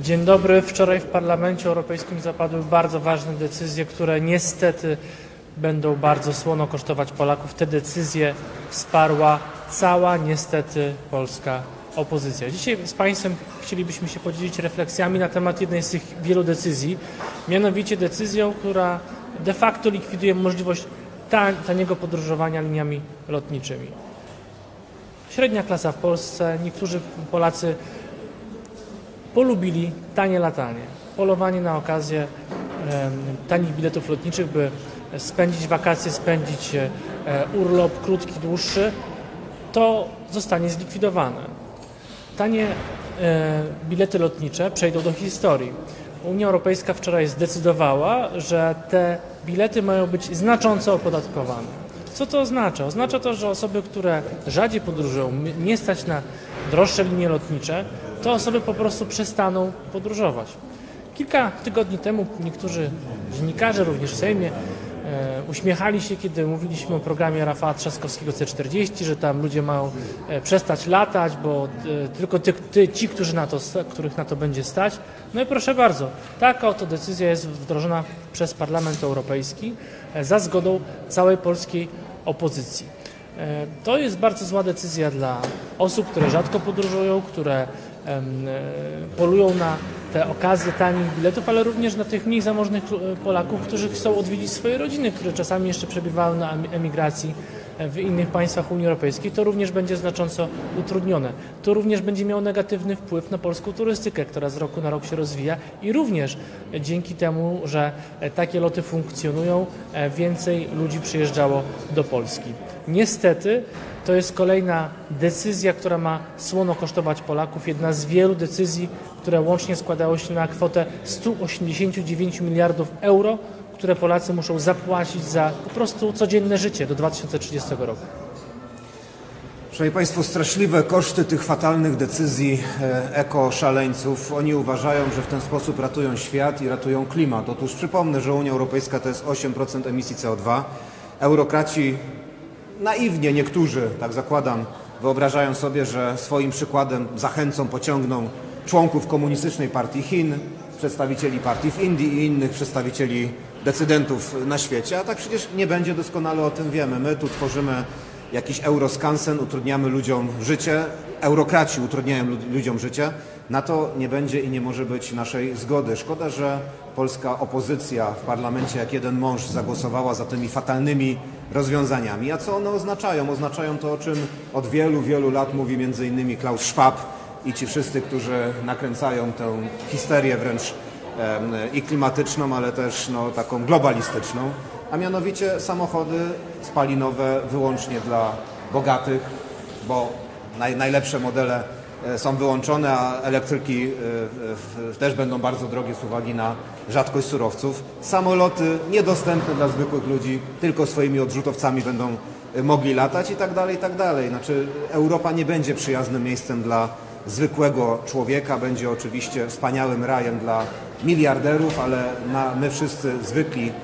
Dzień dobry. Wczoraj w Parlamencie Europejskim zapadły bardzo ważne decyzje, które niestety będą bardzo słono kosztować Polaków. Te decyzje wsparła cała niestety polska opozycja. Dzisiaj z Państwem chcielibyśmy się podzielić refleksjami na temat jednej z tych wielu decyzji, mianowicie decyzją, która de facto likwiduje możliwość taniego podróżowania liniami lotniczymi. Średnia klasa w Polsce, niektórzy Polacy polubili tanie latanie, polowanie na okazję tanich biletów lotniczych, by spędzić wakacje, spędzić urlop krótki, dłuższy, to zostanie zlikwidowane. Tanie bilety lotnicze przejdą do historii. Unia Europejska wczoraj zdecydowała, że te bilety mają być znacząco opodatkowane. Co to oznacza? Oznacza to, że osoby, które rzadziej podróżują, nie stać na droższe linie lotnicze, to osoby po prostu przestaną podróżować. Kilka tygodni temu niektórzy dziennikarze, również w Sejmie, uśmiechali się, kiedy mówiliśmy o programie Rafała Trzaskowskiego C40, że tam ludzie mają przestać latać, bo tylko ci, których na to będzie stać. No i proszę bardzo, taka oto decyzja jest wdrożona przez Parlament Europejski za zgodą całej polskiej opozycji. To jest bardzo zła decyzja dla osób, które rzadko podróżują, które polują na te okazje tanich biletów, ale również na tych mniej zamożnych Polaków, którzy chcą odwiedzić swoje rodziny, które czasami jeszcze przebywają na emigracji w innych państwach Unii Europejskiej. To również będzie znacząco utrudnione. To również będzie miało negatywny wpływ na polską turystykę, która z roku na rok się rozwija i również dzięki temu, że takie loty funkcjonują, więcej ludzi przyjeżdżało do Polski. Niestety to jest kolejna decyzja, która ma słono kosztować Polaków. Jedna z wielu decyzji, które łącznie składały się na kwotę 189 miliardów euro, które Polacy muszą zapłacić za po prostu codzienne życie do 2030 roku. Szanowni Państwo, straszliwe koszty tych fatalnych decyzji ekoszaleńców. Oni uważają, że w ten sposób ratują świat i ratują klimat. Otóż przypomnę, że Unia Europejska to jest 8% emisji CO2. Eurokraci naiwnie, niektórzy, tak zakładam, wyobrażają sobie, że swoim przykładem zachęcą, pociągną członków komunistycznej partii Chin, przedstawicieli partii w Indii i innych przedstawicieli decydentów na świecie, a tak przecież nie będzie, doskonale o tym wiemy. My tu tworzymy jakiś euroskansen, utrudniamy ludziom życie, eurokraci utrudniają ludziom życie. Na to nie będzie i nie może być naszej zgody. Szkoda, że polska opozycja w parlamencie jak jeden mąż zagłosowała za tymi fatalnymi rozwiązaniami. A co one oznaczają? Oznaczają to, o czym od wielu, wielu lat mówi między innymi Klaus Schwab i ci wszyscy, którzy nakręcają tę histerię wręcz i klimatyczną, ale też taką globalistyczną, a mianowicie samochody spalinowe wyłącznie dla bogatych, bo najlepsze modele są wyłączone, a elektryki też będą bardzo drogie z uwagi na rzadkość surowców. Samoloty niedostępne dla zwykłych ludzi, tylko swoimi odrzutowcami będą mogli latać i tak dalej, i tak dalej. Znaczy, Europa nie będzie przyjaznym miejscem dla zwykłego człowieka, będzie oczywiście wspaniałym rajem dla miliarderów, ale my wszyscy zwykli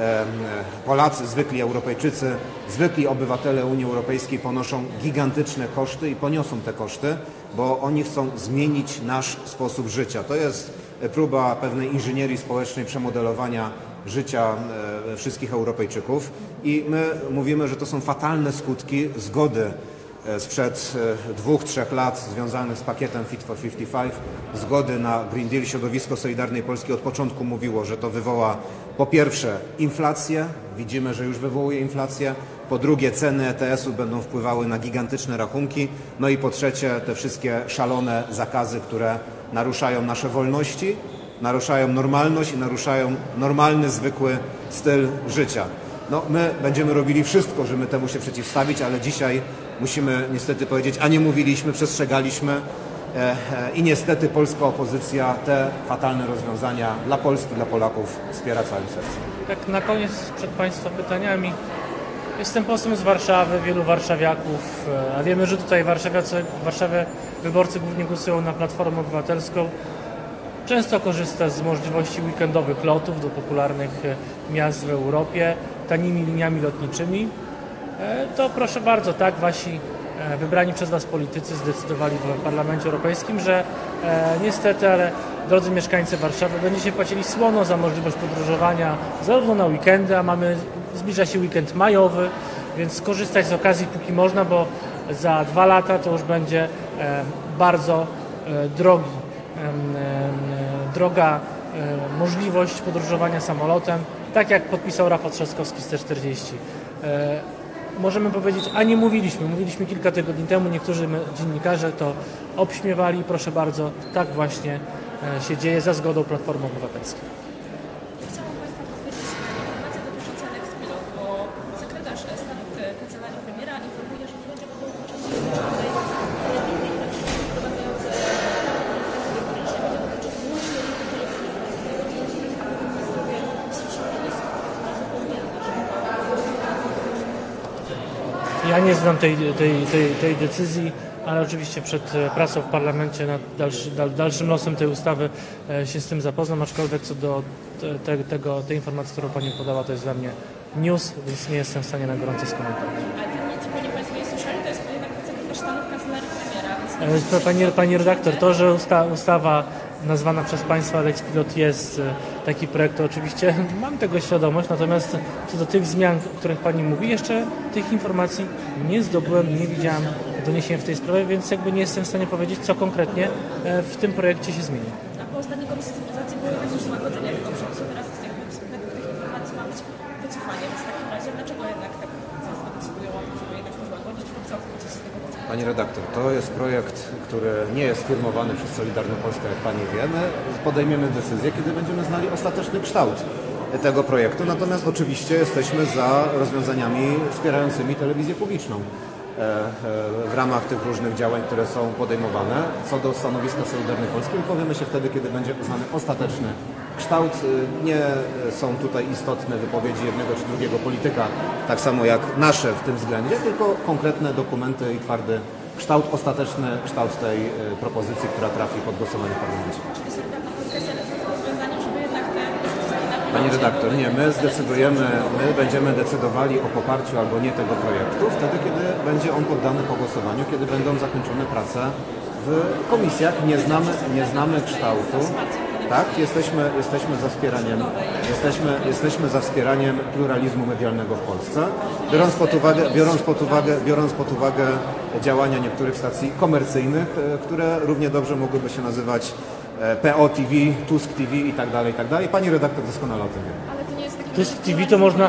Polacy, zwykli Europejczycy, zwykli obywatele Unii Europejskiej ponoszą gigantyczne koszty i poniosą te koszty, bo oni chcą zmienić nasz sposób życia. To jest próba pewnej inżynierii społecznej przemodelowania życia wszystkich Europejczyków i my mówimy, że to są fatalne skutki zgody sprzed 2-3 lat związanych z pakietem Fit for 55, zgody na Green Deal. Środowisko Solidarnej Polski od początku mówiło, że to wywoła po pierwsze inflację, widzimy, że już wywołuje inflację, po drugie ceny ETS-ów będą wpływały na gigantyczne rachunki, no i po trzecie te wszystkie szalone zakazy, które naruszają nasze wolności, naruszają normalność i naruszają normalny, zwykły styl życia. My będziemy robili wszystko, żeby temu się przeciwstawić, ale dzisiaj musimy niestety powiedzieć, a nie mówiliśmy, przestrzegaliśmy i niestety polska opozycja te fatalne rozwiązania dla Polski, dla Polaków wspiera całym sercem. Tak na koniec przed Państwa pytaniami. Jestem posłem z Warszawy, wielu warszawiaków, a wiemy, że tutaj w Warszawie wyborcy głównie głosują na Platformę Obywatelską. Często korzysta z możliwości weekendowych lotów do popularnych miast w Europie tanimi liniami lotniczymi. To proszę bardzo, tak, wasi wybrani przez Was politycy zdecydowali w Parlamencie Europejskim, że niestety, ale drodzy mieszkańcy Warszawy, będziecie płacili słono za możliwość podróżowania zarówno na weekendy, a zbliża się weekend majowy, więc skorzystać z okazji póki można, bo za 2 lata to już będzie bardzo droga możliwość podróżowania samolotem, tak jak podpisał Rafał Trzaskowski z T40. Możemy powiedzieć, a nie mówiliśmy kilka tygodni temu, niektórzy dziennikarze to obśmiewali, proszę bardzo, tak właśnie się dzieje za zgodą Platformy Obywatelskiej. Chciałam Państwa potwierdzić informację dotyczącą Lex Pilot, bo sekretarz stanu w kancelarii premiera informuje, że nie będzie mogło uczestniczyć w żadnej telewizji wprowadzające komunikację elektroniczną. Będzie dotyczyć wyłącznie rynku telewizji. Słyszałem, że jest zupełnie Ja nie znam tej decyzji, ale oczywiście przed pracą w parlamencie nad dalszym losem tej ustawy się z tym zapoznam, aczkolwiek co do tej informacji, którą Pani podała, to jest dla mnie news, więc nie jestem w stanie na gorąco skomentować. Ale ten nic, pewnie Państwo nie słyszeli, to jest jednak sekretarz stanu w kancelarii premiera. Pani redaktor, to, że ustawa nazwana przez Państwa Lex Pilot jest taki projekt, to oczywiście mam tego świadomość, natomiast co do tych zmian, o których Pani mówi, jeszcze tych informacji nie zdobyłem, nie widziałem doniesień w tej sprawie, więc jakby nie jestem w stanie powiedzieć, co konkretnie w tym projekcie się zmieni. A po ostatniej Komisji Cyfryzacji było jednak już złagodzenie tego przepisu, teraz z tych informacji ma być wycofanie, więc w takim razie dlaczego jednak tak Państwo decydują o tym, żeby jednak to złagodzić lub całkowicie się z tego wycofać? Pani redaktor, to jest projekt, który nie jest firmowany przez Solidarną Polskę, jak Pani wie. My podejmiemy decyzję, kiedy będziemy znali ostateczny kształt tego projektu, natomiast oczywiście jesteśmy za rozwiązaniami wspierającymi telewizję publiczną w ramach tych różnych działań, które są podejmowane. Co do stanowiska Solidarnej Polski, powiemy się wtedy, kiedy będzie uznany ostateczny kształt. Nie są tutaj istotne wypowiedzi jednego czy drugiego polityka, tak samo jak nasze w tym względzie, tylko konkretne dokumenty i twardy kształt, ostateczny kształt tej propozycji, która trafi pod głosowanie w parlamencie. Czyli Solidarna Polska jest rozwiązaniem, żeby jednak te decyzje Pani redaktor, nie, my będziemy decydowali o poparciu albo nie tego projektu wtedy, kiedy będzie on poddany po głosowaniu, kiedy będą zakończone prace w komisjach. Nie znamy kształtu. Tak, jesteśmy za wspieraniem pluralizmu medialnego w Polsce, biorąc pod uwagę działania niektórych stacji komercyjnych, które równie dobrze mogłyby się nazywać PO TV, Tusk TV i tak dalej. Pani redaktor doskonale o tym wie. Ale to nie jest taki Tusk TV to można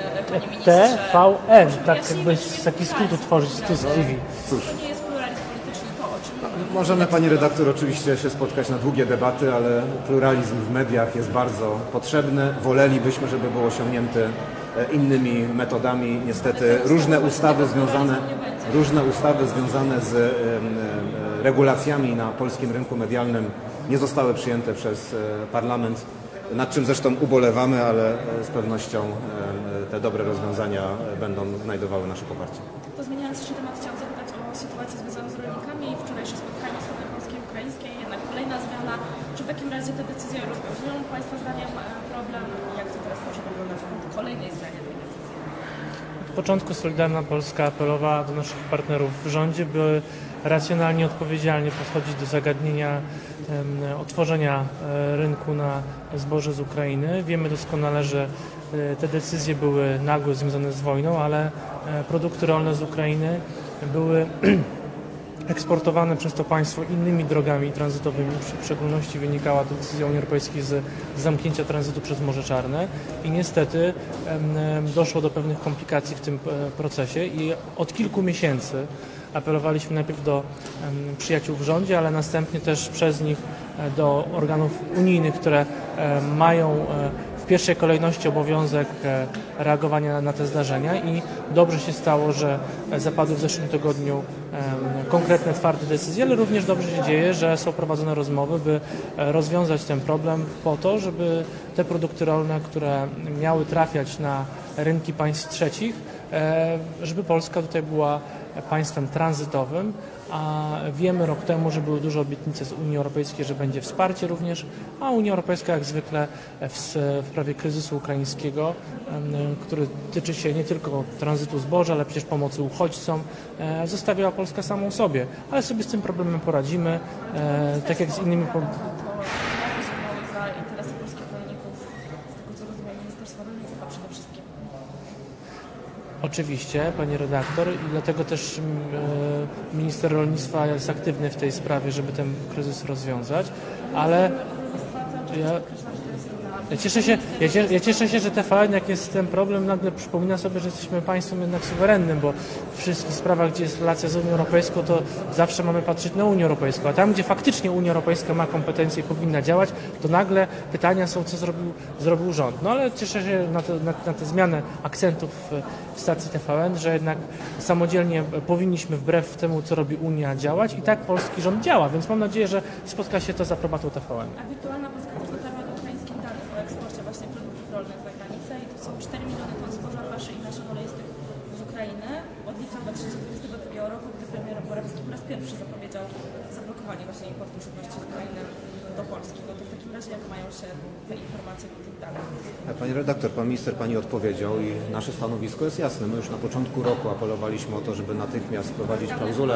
TVN, tak jakby taki skrót utworzyć z Tusk TV. Cóż, To nie jest pluralizm polityczny, to o czym możemy, Pani redaktor, oczywiście się spotkać na długie debaty, ale pluralizm w mediach jest bardzo potrzebny. Wolelibyśmy, żeby był osiągnięty innymi metodami. Niestety różne ustawy związane z regulacjami na polskim rynku medialnym nie zostały przyjęte przez parlament, nad czym zresztą ubolewamy, ale z pewnością te dobre rozwiązania będą znajdowały nasze poparcie. To zmieniając jeszcze temat, chciałam zapytać o sytuację związaną z rolnikami. Wczorajsze spotkanie strony polskiej i ukraińskiej, jednak kolejna zmiana. Czy w takim razie te decyzje rozwiązują Państwa zdaniem problem? Jak to teraz może wyglądać w kolejnej zmianie tej decyzji? Od początku Solidarna Polska apelowała do naszych partnerów w rządzie, by racjonalnie, odpowiedzialnie podchodzić do zagadnienia otworzenia rynku na zboże z Ukrainy. Wiemy doskonale, że te decyzje były nagłe, związane z wojną, ale produkty rolne z Ukrainy były eksportowane przez to państwo innymi drogami tranzytowymi. W szczególności wynikała to decyzja Unii Europejskiej z zamknięcia tranzytu przez Morze Czarne i niestety doszło do pewnych komplikacji w tym procesie i od kilku miesięcy apelowaliśmy najpierw do przyjaciół w rządzie, ale następnie też przez nich do organów unijnych, które mają w pierwszej kolejności obowiązek reagowania na te zdarzenia i dobrze się stało, że zapadły w zeszłym tygodniu konkretne, twarde decyzje, ale również dobrze się dzieje, że są prowadzone rozmowy, by rozwiązać ten problem po to, żeby te produkty rolne, które miały trafiać na rynki państw trzecich, żeby Polska tutaj była państwem tranzytowym, a wiemy rok temu, że były duże obietnice z Unii Europejskiej, że będzie wsparcie również, a Unia Europejska jak zwykle w sprawie kryzysu ukraińskiego, który tyczy się nie tylko tranzytu zboża, ale przecież pomocy uchodźcom, zostawiała Polskę samą sobie, ale sobie z tym problemem poradzimy, tak jak z innymi za interesy polskich rolników, z tego co rozumiem, Ministerstwo Rolnictwa przede wszystkim. Oczywiście, pani redaktor, i dlatego też minister rolnictwa jest aktywny w tej sprawie, żeby ten kryzys rozwiązać, ale ja cieszę się, że TVN, jak jest ten problem, nagle przypomina sobie, że jesteśmy państwem jednak suwerennym, bo w wszystkich sprawach, gdzie jest relacja z Unią Europejską, to zawsze mamy patrzeć na Unię Europejską, a tam, gdzie faktycznie Unia Europejska ma kompetencje i powinna działać, to nagle pytania są, co zrobił rząd. No ale cieszę się na tę zmianę akcentów w stacji TVN, że jednak samodzielnie powinniśmy wbrew temu, co robi Unia, działać i tak polski rząd działa, więc mam nadzieję, że spotka się to z aprobatą TVN. A wirtualna Polska też dotarła do ukraińskich danych o eksporcie właśnie produktów rolnych za granicę i to są 4 miliony ton zboża, paszy i nasion oleistych z Ukrainy od lipca 2022 roku, gdy premier Morawiecki po raz pierwszy zapowiedział zablokowanie właśnie importu żywności z Ukrainy do Polski. No to w takim razie jak mają się te informacje do tych danych? Pani redaktor, pan minister pani odpowiedział i nasze stanowisko jest jasne. My już na początku roku apelowaliśmy o to, żeby natychmiast wprowadzić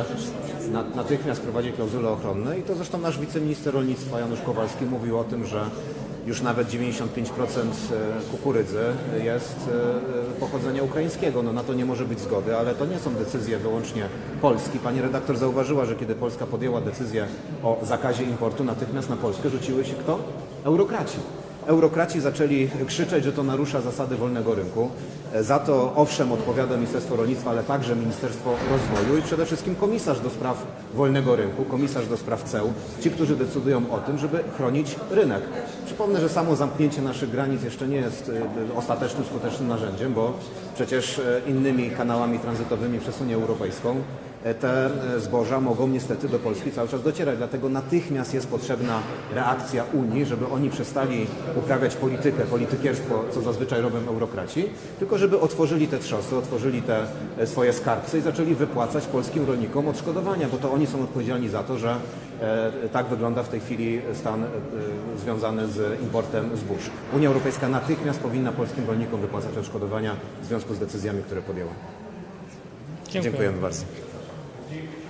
klauzule ochronne i to zresztą nasz wiceminister rolnictwa Janusz Kowalski mówił o tym, że już nawet 95% kukurydzy jest pochodzenia ukraińskiego. No na to nie może być zgody, ale to nie są decyzje wyłącznie Polski. Pani redaktor zauważyła, że kiedy Polska podjęła decyzję o zakazie importu, natychmiast na Polskę rzuciły się kto? Eurokraci. Eurokraci zaczęli krzyczeć, że to narusza zasady wolnego rynku. Za to owszem odpowiada Ministerstwo Rolnictwa, ale także Ministerstwo Rozwoju i przede wszystkim komisarz do spraw wolnego rynku, komisarz do spraw ceł, ci, którzy decydują o tym, żeby chronić rynek. Przypomnę, że samo zamknięcie naszych granic jeszcze nie jest ostatecznym, skutecznym narzędziem, bo przecież innymi kanałami tranzytowymi przez Unię Europejską te zboża mogą niestety do Polski cały czas docierać. Dlatego natychmiast jest potrzebna reakcja Unii, żeby oni przestali uprawiać politykierstwo, co zazwyczaj robią eurokraci, tylko żeby otworzyli te trzosy, otworzyli te swoje skarbce i zaczęli wypłacać polskim rolnikom odszkodowania, bo to oni są odpowiedzialni za to, że tak wygląda w tej chwili stan związany z importem zbóż. Unia Europejska natychmiast powinna polskim rolnikom wypłacać odszkodowania w związku z decyzjami, które podjęła. Dziękujemy bardzo.